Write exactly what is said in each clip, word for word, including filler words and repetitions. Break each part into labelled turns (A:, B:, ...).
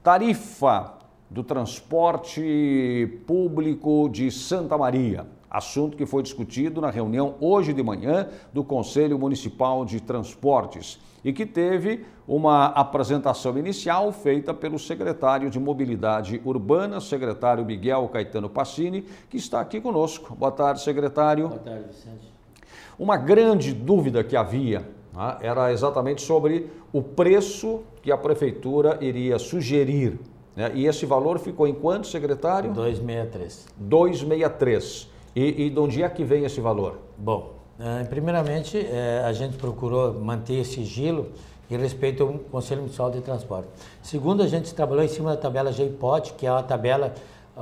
A: Tarifa do transporte público de Santa Maria. Assunto que foi discutido na reunião hoje de manhã do Conselho Municipal de Transportes e que teve uma apresentação inicial feita pelo secretário de Mobilidade Urbana, secretário Miguel Caetano Passini, que está aqui conosco. Boa tarde, secretário.
B: Boa tarde, Vicente.
A: Uma grande dúvida que havia, né, era exatamente sobre o preço que a prefeitura iria sugerir, né? E esse valor ficou em quanto, secretário?
B: duzentos e sessenta e três.
A: duzentos e sessenta e três. E, e de onde é que vem esse valor?
B: Bom, eh, primeiramente eh, a gente procurou manter esse sigilo em respeito ao Conselho Municipal de Transporte. Segundo, a gente trabalhou em cima da tabela G I P O T, que é uma tabela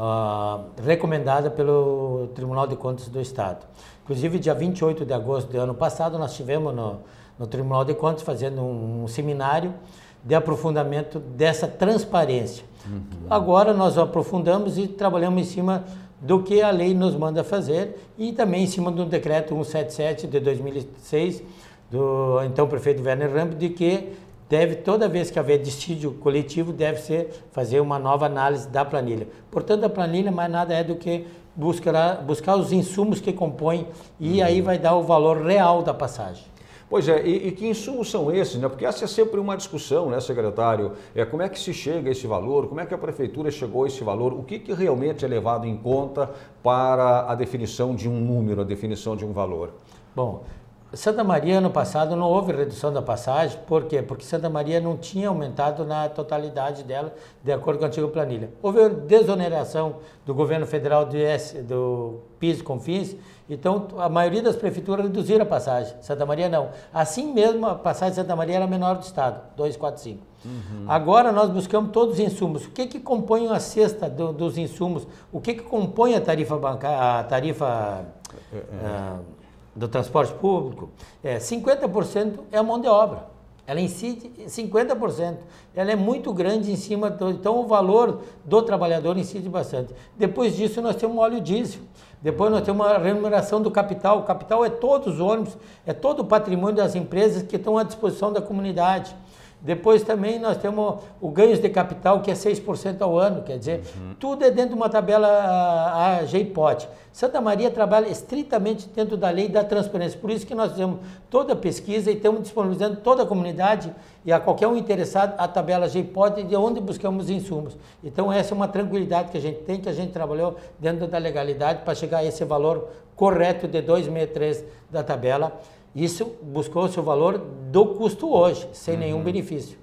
B: uh, recomendada pelo Tribunal de Contas do Estado. Inclusive, dia vinte e oito de agosto do ano passado, nós tivemos no, no Tribunal de Contas fazendo um, um seminário de aprofundamento dessa transparência. Uhum. Agora nós aprofundamos e trabalhamos em cima do que a lei nos manda fazer e também em cima do decreto cento e setenta e sete de dois mil e seis do então prefeito Werner Ramp, de que deve, toda vez que haver dissídio coletivo, deve ser fazer uma nova análise da planilha. Portanto, a planilha mais nada é do que buscará, buscar os insumos que compõem e uhum. aí vai dar o valor real da passagem.
A: Pois é, e, e que insumos são esses, né? Porque essa é sempre uma discussão, né, secretário? É, como é que se chega a esse valor? Como é que a prefeitura chegou a esse valor? O que, que realmente é levado em conta para a definição de um número, a definição de um valor?
B: Bom, Santa Maria, ano passado, não houve redução da passagem. Por quê? Porque Santa Maria não tinha aumentado na totalidade dela, de acordo com a antiga planilha. Houve desoneração do governo federal do, do PIS e CONFINS, então a maioria das prefeituras reduziram a passagem. Santa Maria não. Assim mesmo, a passagem de Santa Maria era a menor do estado, duzentos e quarenta e cinco. Uhum. Agora nós buscamos todos os insumos. O que que compõe a cesta do, dos insumos? O que que compõe a tarifa bancária, a tarifa... É, é. Ah, do transporte público, é, cinquenta por cento é a mão de obra. Ela incide cinquenta por cento. Ela é muito grande em cima, do, então o valor do trabalhador incide bastante. Depois disso nós temos óleo diesel. Depois nós temos a remuneração do capital. O capital é todos os ônibus, é todo o patrimônio das empresas que estão à disposição da comunidade. Depois também nós temos o ganhos de capital, que é seis por cento ao ano, quer dizer, uhum. tudo é dentro de uma tabela a, a G I P O T. Santa Maria trabalha estritamente dentro da lei da transparência, por isso que nós fizemos toda a pesquisa e estamos disponibilizando toda a comunidade e a qualquer um interessado a tabela G I P O T de onde buscamos insumos. Então essa é uma tranquilidade que a gente tem, que a gente trabalhou dentro da legalidade para chegar a esse valor correto de duzentos e sessenta e três da tabela. Isso buscou-se o valor do custo hoje, sem uhum. nenhum benefício.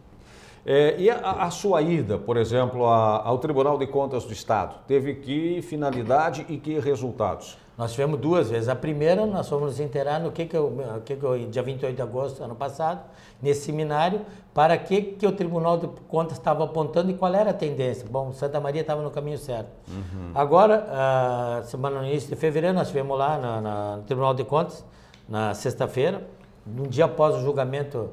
A: É, e a, a sua ida, por exemplo, a, ao Tribunal de Contas do Estado, teve que finalidade e que resultados?
B: Nós tivemos duas vezes. A primeira, nós fomos nos inteirar no que que eu, que que eu, dia vinte e oito de agosto do ano passado, nesse seminário, para que, que o Tribunal de Contas estava apontando e qual era a tendência. Bom, Santa Maria estava no caminho certo. Uhum. Agora, a semana no início de fevereiro, nós estivemos lá na, na, no Tribunal de Contas, na sexta-feira, um dia após o julgamento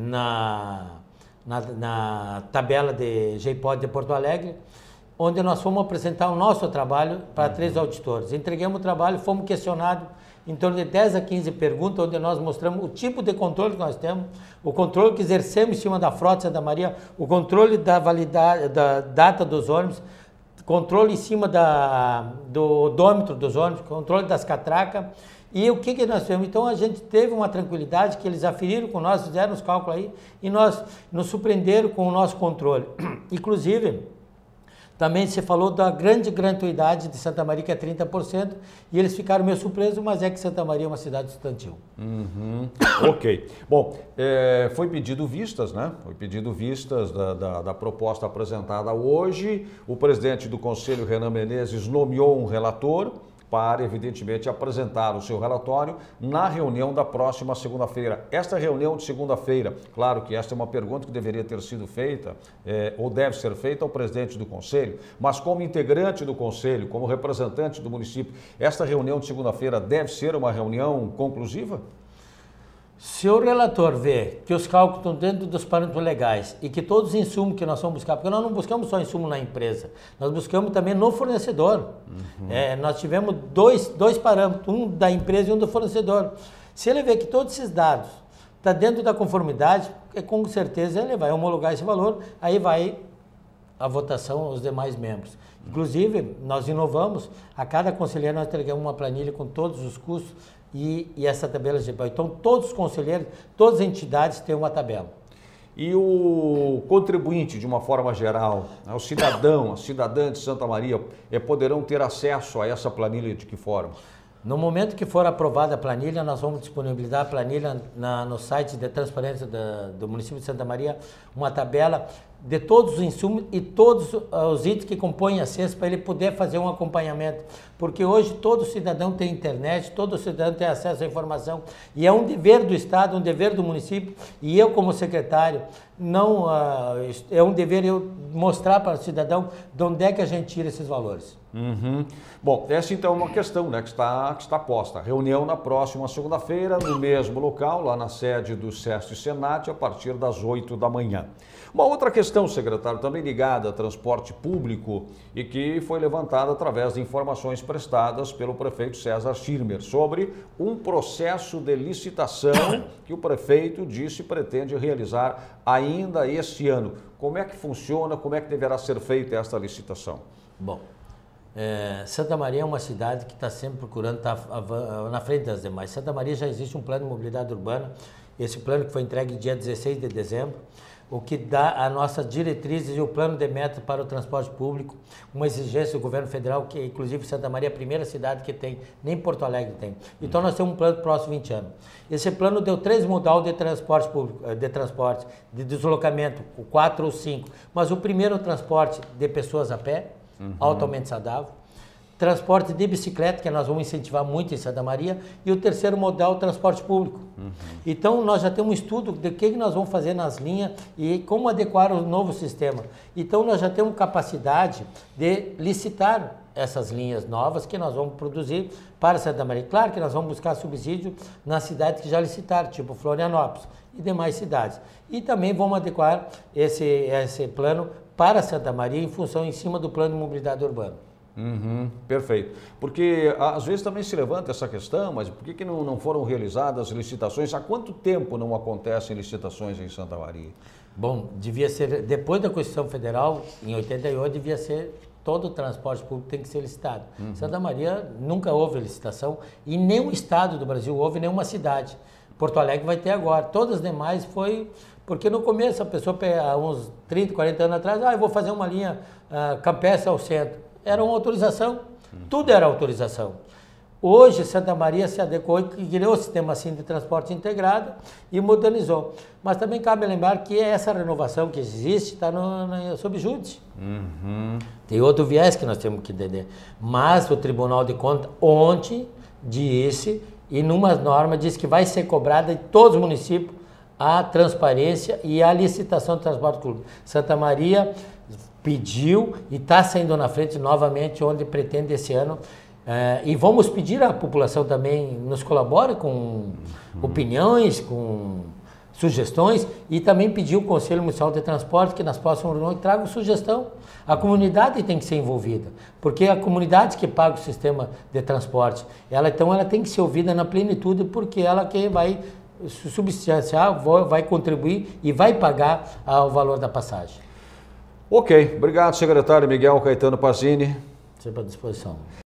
B: na, na, na tabela de G I P O T de Porto Alegre, onde nós fomos apresentar o nosso trabalho para uhum. três auditores. Entregamos o trabalho, fomos questionados em torno de dez a quinze perguntas, onde nós mostramos o tipo de controle que nós temos, o controle que exercemos em cima da frota Santa Maria, o controle da validade, da data dos ônibus, controle em cima da, do odômetro dos ônibus, controle das catracas. E o que que nós fizemos? Então a gente teve uma tranquilidade que eles aferiram com nós, fizeram os cálculos aí e nós nos surpreenderam com o nosso controle. Inclusive, também se falou da grande gratuidade de Santa Maria, que é trinta por cento, e eles ficaram meio surpresos, mas é que Santa Maria é uma cidade estudantil.
A: Uhum. Ok. Bom, é, foi pedido vistas, né? Foi pedido vistas da, da, da proposta apresentada hoje. O presidente do Conselho, Renan Menezes, nomeou um relator para, evidentemente, apresentar o seu relatório na reunião da próxima segunda-feira. Esta reunião de segunda-feira, claro que esta é uma pergunta que deveria ter sido feita, é, ou deve ser feita ao presidente do Conselho, mas como integrante do Conselho, como representante do município, esta reunião de segunda-feira deve ser uma reunião conclusiva?
B: Se o relator vê que os cálculos estão dentro dos parâmetros legais e que todos os insumos que nós vamos buscar, porque nós não buscamos só insumo na empresa, nós buscamos também no fornecedor. Uhum. É, nós tivemos dois, dois parâmetros, um da empresa e um do fornecedor. Se ele vê que todos esses dados estão dentro da conformidade, é, com certeza ele vai homologar esse valor, aí vai à votação os demais membros. Inclusive, nós inovamos, a cada conselheiro nós entregamos uma planilha com todos os custos e, e essa tabela de G P A. Então, todos os conselheiros, todas as entidades têm uma tabela.
A: E o contribuinte, de uma forma geral, o cidadão, a cidadã de Santa Maria, poderão ter acesso a essa planilha de que forma?
B: No momento que for aprovada a planilha, nós vamos disponibilizar a planilha na, no site de transparência da, do município de Santa Maria, uma tabela de todos os insumos e todos os itens que compõem a cesta para ele poder fazer um acompanhamento. Porque hoje todo cidadão tem internet, todo cidadão tem acesso à informação e é um dever do Estado, um dever do município e eu como secretário, não, uh, é um dever eu mostrar para o cidadão de onde é que a gente tira esses valores.
A: Uhum. Bom, essa então é uma questão, né, que, está, que está posta. Reunião na próxima segunda-feira, no mesmo local, lá na sede do SESC e Senat, a partir das oito da manhã. Uma outra questão, secretário, também ligada a transporte público e que foi levantada através de informações prestadas pelo prefeito César Schirmer sobre um processo de licitação que o prefeito disse pretende realizar ainda este ano. Como é que funciona, como é que deverá ser feita esta licitação?
B: Bom, é, Santa Maria é uma cidade que está sempre procurando estar na frente das demais. Santa Maria já existe um plano de mobilidade urbana, esse plano que foi entregue dia dezesseis de dezembro, o que dá as nossas diretrizes e o plano de meta para o transporte público, uma exigência do governo federal, que inclusive Santa Maria é a primeira cidade que tem, nem Porto Alegre tem. Então nós temos um plano para os próximos vinte anos. Esse plano deu três modal de transporte público, de transporte, de deslocamento, o quatro ou cinco, mas o primeiro é o transporte de pessoas a pé, uhum. altamente saudável, transporte de bicicleta, que nós vamos incentivar muito em Santa Maria, e o terceiro modal, o transporte público. Uhum. Então, nós já temos um estudo de o que nós vamos fazer nas linhas e como adequar o novo sistema. Então, nós já temos capacidade de licitar essas linhas novas que nós vamos produzir para Santa Maria. Claro que nós vamos buscar subsídio nas cidades que já licitaram, tipo Florianópolis e demais cidades. E também vamos adequar esse, esse plano para Santa Maria em função, em cima do plano de mobilidade urbana.
A: Uhum, perfeito. Porque às vezes também se levanta essa questão, mas por que, que não, não foram realizadas licitações? Há quanto tempo não acontecem licitações em Santa Maria?
B: Bom, devia ser, depois da Constituição Federal, em oitenta e oito, devia ser, todo o transporte público tem que ser licitado. Uhum. Santa Maria nunca houve licitação e nenhum estado do Brasil houve, nenhuma cidade. Porto Alegre vai ter agora. Todas as demais foi... Porque no começo a pessoa, há uns trinta, quarenta anos atrás, ah, eu vou fazer uma linha uh, campestre ao centro. Era uma autorização, tudo era autorização. Hoje, Santa Maria se adequou e criou o sistema assim de transporte integrado e modernizou. Mas também cabe lembrar que essa renovação que existe está no, no, sob júdice. Uhum. Tem outro viés que nós temos que entender. Mas o Tribunal de Contas ontem disse, e numa norma, disse que vai ser cobrada em todos os municípios a transparência e a licitação do transporte público. Santa Maria pediu e está saindo na frente novamente, onde pretende esse ano. Uh, e vamos pedir à população também nos colabore com uhum. opiniões, com sugestões, e também pedir ao Conselho Municipal de Transporte que nas próximas reuniões traga sugestão. A comunidade tem que ser envolvida, porque é a comunidade que paga o sistema de transporte. Ela, então ela tem que ser ouvida na plenitude, porque ela que vai substanciar, vai contribuir e vai pagar o valor da passagem.
A: Ok, obrigado, secretário Miguel Caetano Pazini.
B: Sempre à disposição.